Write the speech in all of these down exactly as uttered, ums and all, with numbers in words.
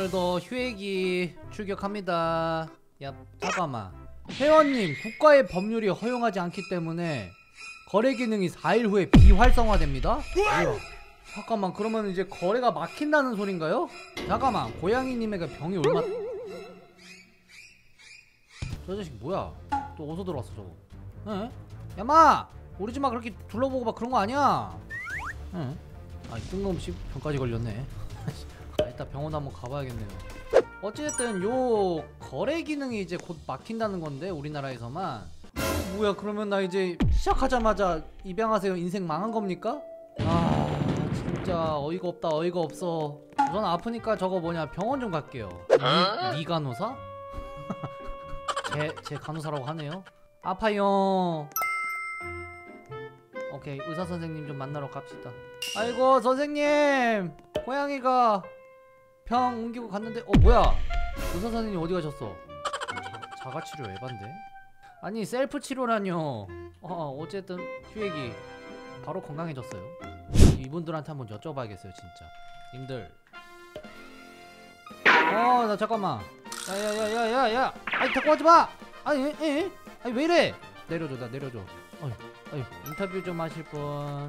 오늘도 휴액이 출격합니다. 야 잠깐만, 회원님 국가의 법률이 허용하지 않기 때문에 거래 기능이 사 일 후에 비활성화됩니다? 뭐야? 잠깐만, 그러면 이제 거래가 막힌다는 소린가요? 잠깐만, 고양이님에게 병이 얼마... 저 자식 뭐야? 또 어디서 들어왔어 저거? 에? 야마! 우리 집 막 그렇게 둘러보고 막 그런 거 아니야? 응? 아, 이 뜬금없이 병까지 걸렸네. 아, 일단 병원 한번 가봐야겠네요. 어찌됐든 요 거래 기능이 이제 곧 막힌다는 건데, 우리나라에서만. 어, 뭐야, 그러면 나 이제 시작하자마자 입양하세요 인생 망한 겁니까? 아 진짜 어이가 없다, 어이가 없어. 우선 아프니까 저거 뭐냐, 병원 좀 갈게요. 니, 니 간호사? 제, 제 간호사라고 하네요. 아파요. 오케이, 의사 선생님 좀 만나러 갑시다. 아이고 선생님, 고양이가 병 옮기고 갔는데, 어 뭐야, 의사 선생님 어디 가셨어? 자, 자가치료 에반데? 아니 셀프 치료라뇨. 어 어쨌든 휴액이 바로 건강해졌어요. 이분들한테 한번 여쭤봐야겠어요 진짜. 님들, 어 나 잠깐만, 야야야야야야, 아니 데리고 가지마. 아니 에? 에? 아니 왜 이래? 내려줘, 나 내려줘. 어이, 어이, 인터뷰 좀 하실 분.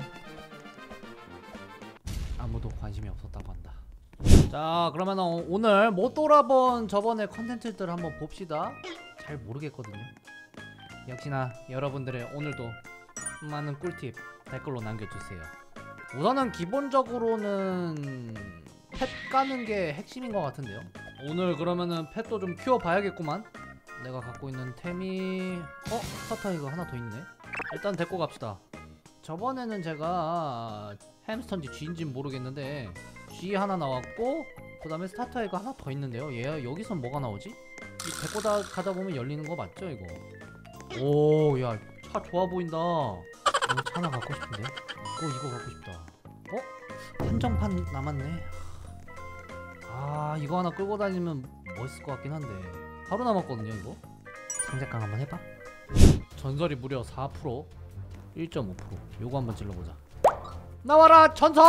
아무도 관심이 없었다고 한다. 자, 그러면 오늘 못 돌아본 저번에 컨텐츠들 한번 봅시다. 잘 모르겠거든요. 역시나 여러분들의 오늘도 많은 꿀팁 댓글로 남겨주세요. 우선은 기본적으로는 펫 까는 게 핵심인 것 같은데요. 오늘 그러면은 펫도 좀 키워봐야겠구만. 내가 갖고 있는 템이... 어? 스타터 이거 하나 더 있네? 일단 데리고 갑시다. 저번에는 제가 햄스터인지 쥐인지는 모르겠는데 쥐 하나 나왔고, 그 다음에 스타터 이거 하나 더 있는데요. 얘 여기선 뭐가 나오지? 이 데리고 다 가다 보면 열리는 거 맞죠 이거? 오, 야 차 좋아 보인다. 이거 차 하나 갖고 싶은데? 이거 이거 갖고 싶다. 어? 한정판 남았네. 아, 이거 하나 끌고 다니면 멋있을 것 같긴 한데 하루 남았거든요 이거? 상작강 한번 해봐. 전설이 무려 사 퍼센트, 일 점 오 퍼센트. 요거 한번 찔러보자. 나와라 전설!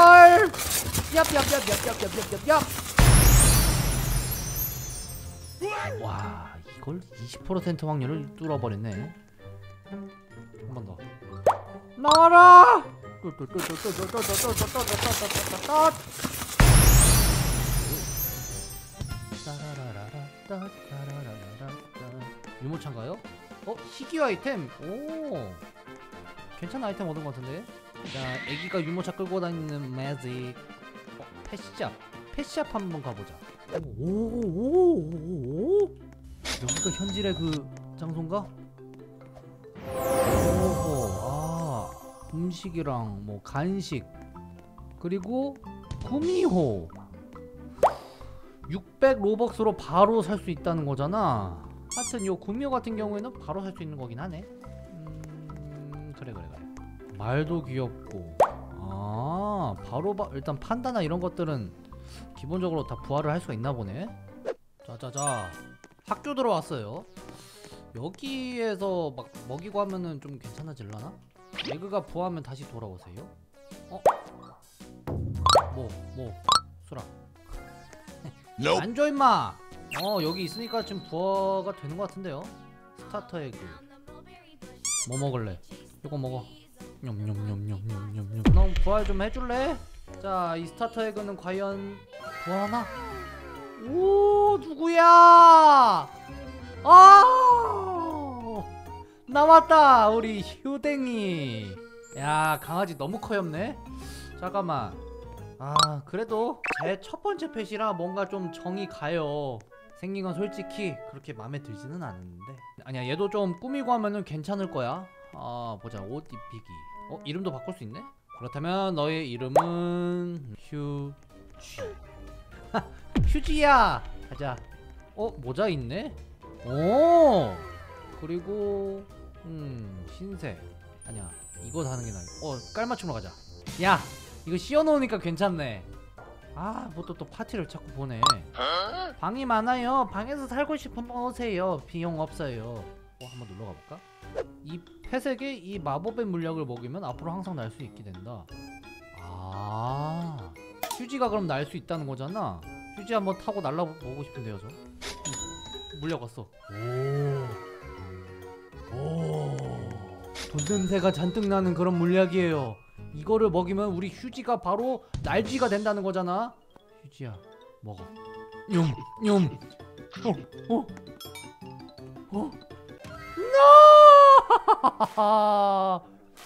얍얍얍얍얍얍얍얍얍! 와, 이걸 이십 퍼센트 확률을 뚫어버렸네. 한 번 더. 나와라! 유모차인가요? 어? 희귀 아이템? 오, 괜찮은 아이템 얻은 것 같은데? 자, 애기가 유모차 끌고 다니는 매직. 어, 펫샵. 펫샵 한번 가보자. 오오오오오, 여기가 현질의 그 장소인가? 오호, 아, 음식이랑 뭐 간식, 그리고 구미호. 육백 로벅스로 바로 살 수 있다는 거잖아. 하여튼 요 구미호 같은 경우에는 바로 살 수 있는 거긴 하네. 음, 그래 그래 그래. 말도 귀엽고. 아, 바로 바, 일단 판다나 이런 것들은 기본적으로 다 부활을 할 수가 있나 보네. 자자자, 학교 들어왔어요. 여기에서 막 먹이고 하면은 좀 괜찮아질라나? 에그가 부화하면 다시 돌아오세요. 어? 뭐? 뭐? 수락 안 줘 임마! 어, 여기 있으니까 지금 부화가 되는 것 같은데요? 스타터 에그 뭐 먹을래? 이거 먹어. 냠냠냠냠냠냠냠. 그럼 부활 좀 해줄래? 자, 이 스타터 에그는 과연 부활하나? 오, 누구야? 아, 나왔다 우리 휴댕이. 야, 강아지 너무 커엽네. 잠깐만. 아, 그래도 제 첫 번째 펫이라 뭔가 좀 정이 가요. 생긴 건 솔직히 그렇게 마음에 들지는 않는데, 아니야, 얘도 좀 꾸미고 하면은 괜찮을 거야. 아, 보자. 옷 입히기. 어, 이름도 바꿀 수 있네? 그렇다면 너의 이름은 휴지. 휴지야! 가자. 어, 모자 있네? 오! 그리고 음, 흰색. 아니야, 이거 사는 게 나아. 어, 깔맞춤으로 가자. 야! 이거 씌워놓으니까 괜찮네. 아, 뭐 또 또 파티를 자꾸 보내. 방이 많아요. 방에서 살고 싶으면 오세요. 비용 없어요. 어, 한번 놀러 가볼까? 이 펫에게 이 마법의 물약을 먹이면 앞으로 항상 날 수 있게 된다. 아, 휴지가 그럼 날 수 있다는 거잖아. 휴지 한번 타고 날라보고 싶은데요 저. 물려갔어. 오. 오. 돈 냄새가 잔뜩 나는 그런 물약이에요. 이거를 먹이면 우리 휴지가 바로 날쥐가 된다는 거잖아. 휴지야 먹어. 뇽 뇽. 어 어. 어. 노!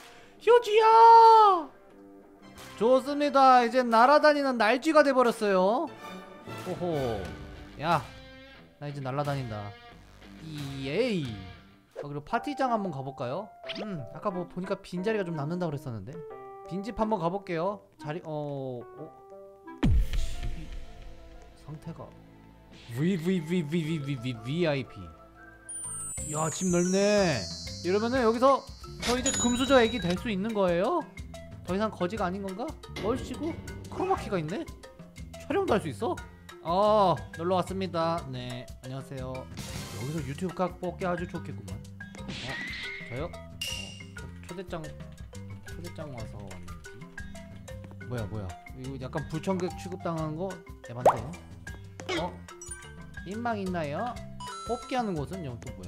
휴지야! 좋습니다. 이제 날아다니는 날쥐가 돼버렸어요. 호호. 야, 나 이제 날아다닌다. 이에이. 아, 그리고 파티장 한번 가볼까요? 음, 아까 뭐 보니까 빈자리가 좀 남는다 그랬었는데. 빈집 한번 가볼게요. 자리 어... 어? 집이... 상태가 브이브이브이브이브이 브이아이피. 야, 집 넓네. 이러면은 여기서 저 이제 금수저 애기 될 수 있는 거예요? 더 이상 거지가 아닌 건가? 얼씨구 크로마키가 있네? 촬영도 할 수 있어? 어, 놀러 왔습니다. 네, 안녕하세요. 여기서 유튜브 각 뽑기 아주 좋겠구만. 어, 저요? 어, 저 초대장 초대장 와서 왔는지. 뭐야 뭐야? 이거 약간 불청객 취급당한 거 에반데? 어? 민망 있나요? 뽑기 하는 곳은 여기 또 뭐야?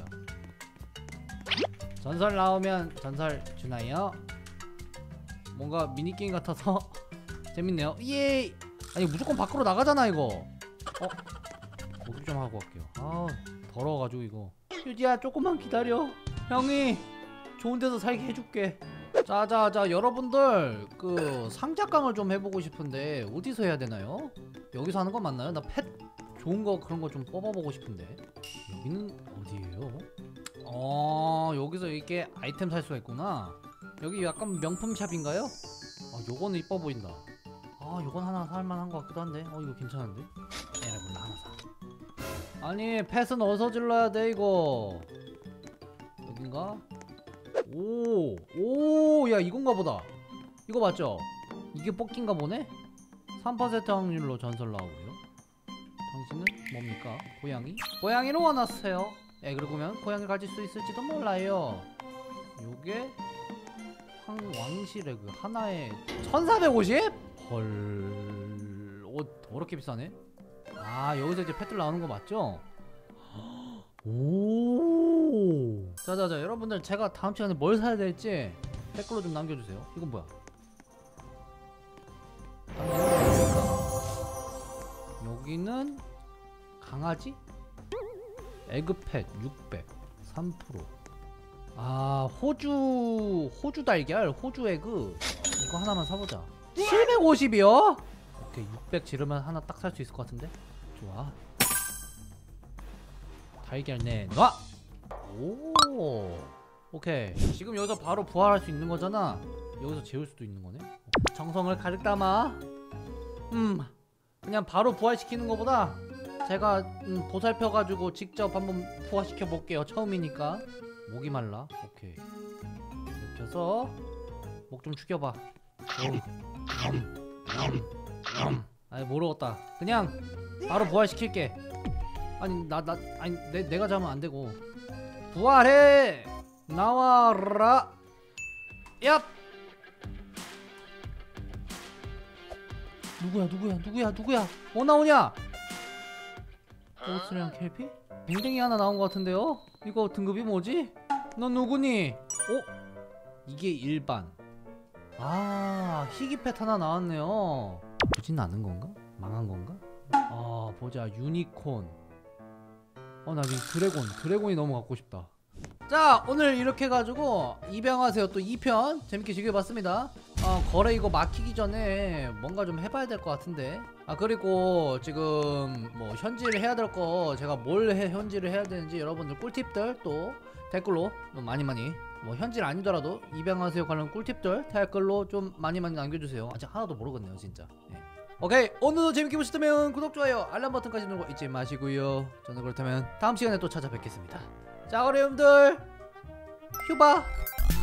전설 나오면 전설 주나요? 뭔가 미니게임 같아서 재밌네요. 예! 아니 무조건 밖으로 나가잖아 이거. 어? 목욕 좀 하고 갈게요. 아 더러워가지고 이거. 휴지야 조금만 기다려. 형이 좋은 데서 살게 해줄게. 자자자 여러분들 그 상작강을 좀 해보고 싶은데 어디서 해야 되나요? 여기서 하는 거 맞나요? 나 펫 좋은 거 그런 거 좀 뽑아보고 싶은데. 여기는 어디예요? 어 여기서 이렇게 아이템 살 수가 있구나. 여기 약간 명품샵인가요? 아 요거는 이뻐 보인다. 아 요건 하나 살만한 것 같기도 한데. 어 이거 괜찮은데? 여러분 나 하나 사. 아니 펫은 어디서 질러야 돼 이거. 여긴가? 오, 오, 야 이건가 보다. 이거 맞죠? 이게 뽑기인가 보네? 삼 퍼센트 확률로 전설 나오고요. 당신은 뭡니까? 고양이? 고양이로 원하세요. 예, 그러고면 고양이를 가질 수 있을지도 몰라요. 요게 황, 왕실의 그 하나에 천사백오십? 헐... 오, 더럽게 비싸네? 아, 여기서 이제 펫들 나오는 거 맞죠? 오. 자자자 여러분들 제가 다음 시간에 뭘 사야 될지 댓글로 좀 남겨주세요. 이건 뭐야? 여기는 강아지? 에그펫 육백 삼 퍼센트. 아 호주 호주 달걀 호주 에그 이거 하나만 사보자. 칠백오십이요? 오케이 육백 지르면 하나 딱 살 수 있을 것 같은데? 좋아. 달걀 내놔! 오 오케이 지금 여기서 바로 부활할 수 있는 거잖아. 여기서 재울 수도 있는 거네. 정성을 가득 담아 음 그냥 바로 부활시키는 거보다 제가 음, 보살펴가지고 직접 한번 부활시켜 볼게요. 처음이니까. 목이 말라. 오케이 이렇게 해서 목 좀 축여봐. 아니 모르겠다. 그냥 바로 부활시킬게. 아니 나 나 아니 내, 내가 잡으면 안 되고. 부활해 나와라. 얍 누구야 누구야 누구야 누구야 뭐 나오냐? 오스랑 켈피? 뱅뱅이 하나 나온 것 같은데요? 이거 등급이 뭐지? 넌 누구니? 어? 이게 일반. 아 희귀펫 하나 나왔네요. 보진 않은 건가? 망한 건가? 아 보자 유니콘. 어 나 지금 드래곤 드래곤이 너무 갖고 싶다. 자 오늘 이렇게 해가지고 입양하세요 또 이 편 재밌게 즐겨봤습니다. 어, 거래 이거 막히기 전에 뭔가 좀 해봐야 될 것 같은데. 아 그리고 지금 뭐 현질을 해야 될 거 제가 뭘 해, 현질을 해야 되는지 여러분들 꿀팁들 또 댓글로 많이 많이 뭐 현질 아니더라도 입양하세요 관련 꿀팁들 댓글로 좀 많이 많이 남겨주세요. 아직 하나도 모르겠네요 진짜. 네. 오케이 오늘도 재밌게 보셨다면 구독 좋아요 알람 버튼까지 누르고 잊지 마시고요. 저는 그렇다면 다음 시간에 또 찾아뵙겠습니다. 자 그럼 여러분들 휴바.